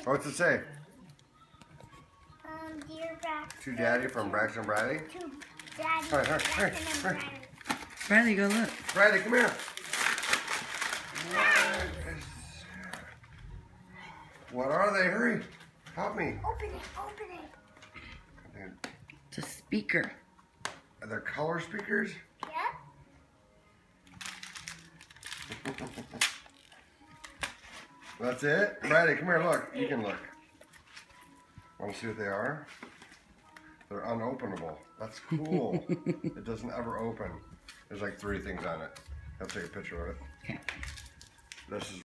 What's it say? Dear Braxton. To Daddy from Braxton Bradley. To Daddy. Hurry, hurry, Braxton hurry, and hurry. Bradley. Bradley, go look. Bradley, come here. What are they? Hurry. Help me. Open it. Open it. It's a speaker. Are there color speakers? Yep. That's it? Bradley, come here, look. You can look. Want to see what they are? They're unopenable. That's cool. It doesn't ever open. There's like 3 things on it. I'll take a picture of it. Okay. This is